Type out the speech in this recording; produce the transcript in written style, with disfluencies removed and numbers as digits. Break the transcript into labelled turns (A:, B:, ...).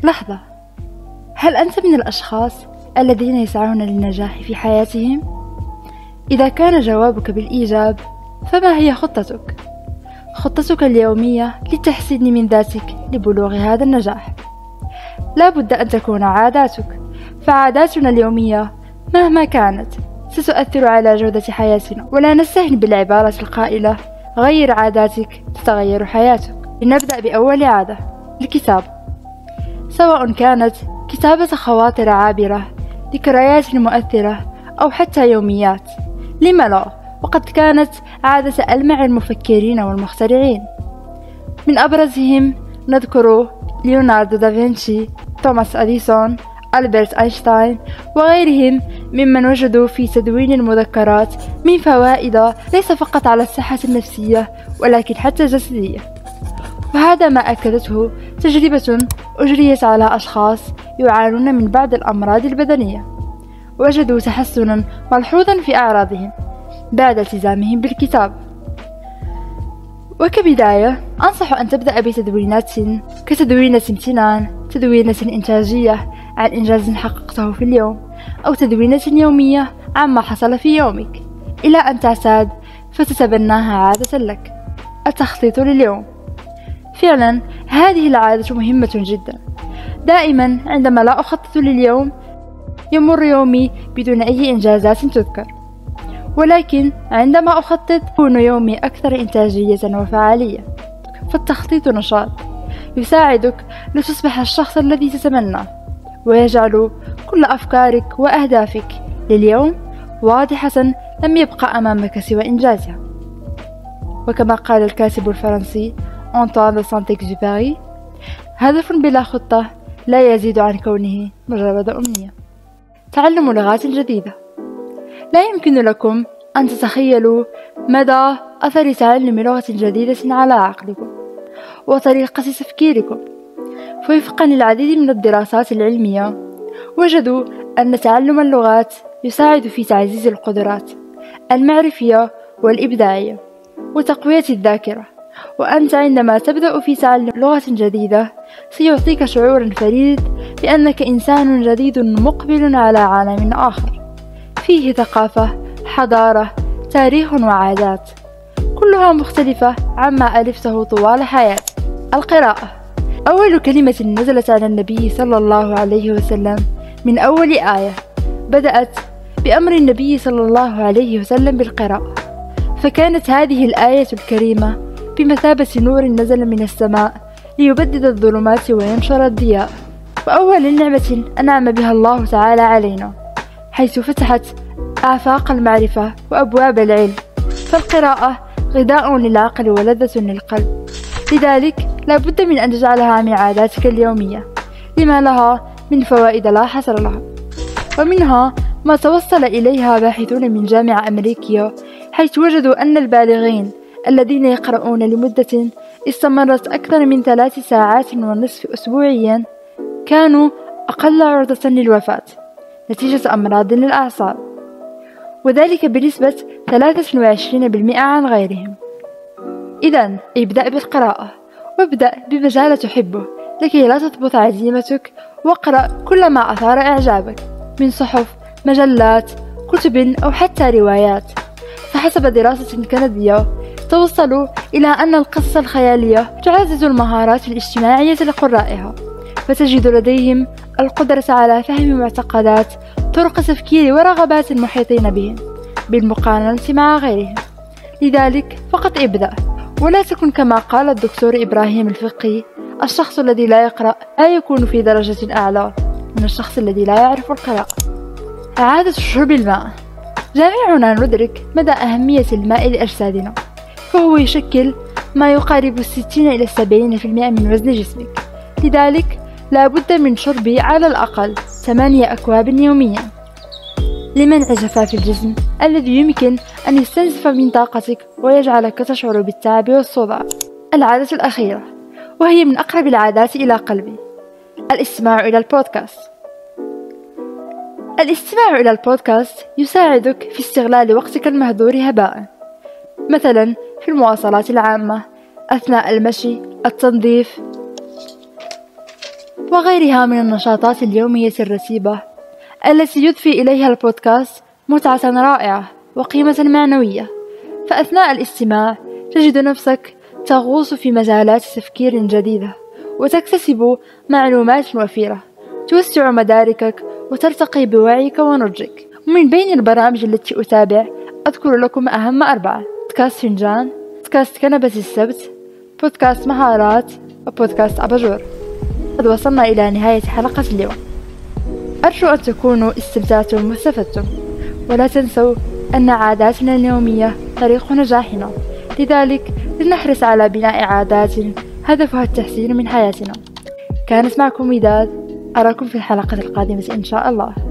A: لحظة، هل أنت من الأشخاص الذين يسعون للنجاح في حياتهم؟ إذا كان جوابك بالإيجاب، فما هي خطتك؟ خطتك اليومية للتحسين من ذاتك لبلوغ هذا النجاح. لا بد أن تكون عاداتك، فعاداتنا اليومية مهما كانت ستؤثر على جودة حياتنا، ولا نستهن بالعبارة القائلة غير عاداتك تتغير حياتك. لنبدأ بأول عادة، الكتابة، سواء كانت كتابة خواطر عابرة، ذكريات مؤثرة، أو حتى يوميات. لم لا؟ وقد كانت عادة ألمع المفكرين والمخترعين. من أبرزهم نذكر ليوناردو دافنشي، توماس أديسون، ألبرت أينشتاين وغيرهم ممن وجدوا في تدوين المذكرات من فوائد ليس فقط على الصحة النفسية ولكن حتى الجسدية. وهذا ما أكدته تجربة أجريت على أشخاص يعانون من بعض الأمراض البدنية، وجدوا تحسنا ملحوظا في أعراضهم بعد التزامهم بالكتاب. وكبداية أنصح أن تبدأ بتدوينات كتدوينة امتنان، تدوينة إنتاجية عن إنجاز حققته في اليوم، أو تدوينة يومية عما حصل في يومك، إلى أن تعتاد فتتبناها عادة لك. التخطيط لليوم، فعلا هذه العادة مهمة جدا. دائما عندما لا أخطط لليوم يمر يومي بدون أي إنجازات تذكر، ولكن عندما أخطط يكون يومي أكثر إنتاجية وفعالية. فالتخطيط نشاط يساعدك لتصبح الشخص الذي تتمناه، ويجعل كل أفكارك وأهدافك لليوم واضحة لم يبقى أمامك سوى إنجازها. وكما قال الكاتب الفرنسي أنطوان دي سانت-إكزوبيري: هدف بلا خطة لا يزيد عن كونه مجرد أمنية. تعلم لغات جديدة، لا يمكن لكم أن تتخيلوا مدى أثر تعلم لغة جديدة على عقلكم وطريقة تفكيركم. فوفقا للعديد من الدراسات العلمية، وجدوا أن تعلم اللغات يساعد في تعزيز القدرات المعرفية والإبداعية وتقوية الذاكرة. وأنت عندما تبدأ في تعلم لغة جديدة سيعطيك شعورا فريد بأنك إنسان جديد مقبل على عالم آخر فيه ثقافة، حضارة، تاريخ وعادات كلها مختلفة عما ألفته طوال حياتك. القراءة، أول كلمة نزلت على النبي صلى الله عليه وسلم من أول آية بدأت بأمر النبي صلى الله عليه وسلم بالقراءة، فكانت هذه الآية الكريمة بمثابة نور نزل من السماء ليبدد الظلمات وينشر الضياء، وأول نعمة أنعم بها الله تعالى علينا، حيث فتحت آفاق المعرفة وأبواب العلم. فالقراءة غذاء للعقل ولذة للقلب، لذلك لا بد من أن تجعلها من عاداتك اليومية، لما لها من فوائد لا حصر لها. ومنها ما توصل إليها باحثون من جامعة أمريكية، حيث وجدوا أن البالغين الذين يقرؤون لمدة استمرت أكثر من 3 ساعات ونصف أسبوعيا كانوا أقل عرضة للوفاة نتيجة أمراض للأعصاب، وذلك بنسبة 23% عن غيرهم. إذن ابدأ بالقراءة، وابدأ بمجال تحبه لكي لا تضبط عزيمتك، واقرأ كل ما أثار إعجابك من صحف، مجلات، كتب أو حتى روايات. فحسب دراسة كندية توصلوا إلى أن القصص الخيالية تعزز المهارات الاجتماعية لقرائها، فتجد لديهم القدرة على فهم معتقدات، طرق تفكير ورغبات المحيطين بهم بالمقارنة مع غيرهم. لذلك فقط ابدأ، ولا تكن كما قال الدكتور إبراهيم الفقي: الشخص الذي لا يقرأ لا يكون في درجة أعلى من الشخص الذي لا يعرف القراءة. إعادة شرب الماء، جميعنا ندرك مدى أهمية الماء لأجسادنا، فهو يشكل ما يقارب 60 إلى 70% من وزن جسمك. لذلك لا بد من شرب على الأقل 8 أكواب يوميا لمنع جفاف الجسم الذي يمكن أن يستنزف من طاقتك ويجعلك تشعر بالتعب والصداع. العادة الأخيرة، وهي من أقرب العادات إلى قلبي، الاستماع إلى البودكاست. الاستماع إلى البودكاست يساعدك في استغلال وقتك المهدور هباء، مثلا في المواصلات العامة، أثناء المشي، التنظيف، وغيرها من النشاطات اليومية الرتيبة التي يضفي إليها البودكاست متعة رائعة وقيمة معنوية. فأثناء الاستماع تجد نفسك تغوص في مجالات تفكير جديدة وتكتسب معلومات وفيرة توسع مداركك وترتقي بوعيك ونضجك. ومن بين البرامج التي أتابع أذكر لكم أهم 4: بودكاست فنجان، بودكاست كنبة السبت، بودكاست مهارات، وبودكاست أباجور. قد وصلنا إلى نهاية حلقة اليوم، أرجو أن تكونوا استمتعتم واستفدتم، ولا تنسوا أن عاداتنا اليومية طريق نجاحنا، لذلك لنحرص على بناء عادات هدفها التحسين من حياتنا. كانت معكم وداد، أراكم في الحلقة القادمة إن شاء الله.